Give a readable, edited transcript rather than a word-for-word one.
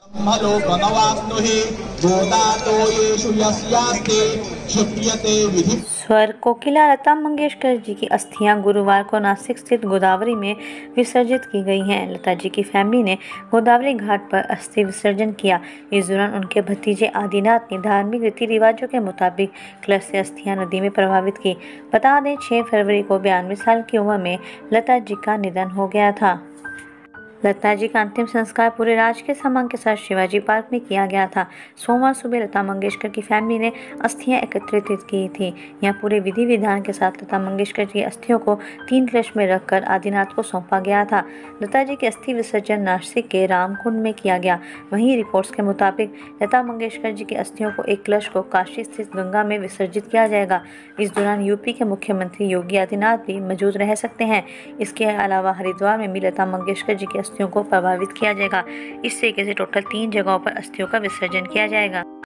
ब्रह्मलोकमवाप्नु हि गोदातो येषु यस्यास्ति क्षिप्यते विधि। स्वर कोकिला लता मंगेशकर जी की अस्थियां गुरुवार को नासिक स्थित गोदावरी में विसर्जित की गई हैं। लता जी की फैमिली ने गोदावरी घाट पर अस्थि विसर्जन किया। इस दौरान उनके भतीजे आदिनाथ ने धार्मिक रीति रिवाजों के मुताबिक कलश से अस्थियां नदी में प्रवाहित की। बता दें 6 फरवरी को 92 साल की उम्र में लता जी का निधन हो गया था। लता जी का अंतिम संस्कार पूरे राजकीय सम्मान के साथ शिवाजी पार्क में किया गया था। सोमवार सुबह लता मंगेशकर की फैमिली ने अस्थियां एकत्रित की थी। यहां पूरे विधि विधान के साथ लता मंगेशकर की अस्थियों को 3 कलश में रखकर आदिनाथ को सौंपा गया था। लता जी की अस्थि विसर्जन नासिक के रामकुंड में किया गया। वहीं रिपोर्ट्स के मुताबिक लता मंगेशकर जी की अस्थियों को एक कलश को काशी स्थित गंगा में विसर्जित किया जाएगा। इस दौरान यूपी के मुख्यमंत्री योगी आदित्यनाथ भी मौजूद रह सकते हैं। इसके अलावा हरिद्वार में भी लता मंगेशकर जी की अस्थियों को प्रभावित किया जाएगा। इस तरीके से टोटल 3 जगहों पर अस्थियों का विसर्जन किया जाएगा।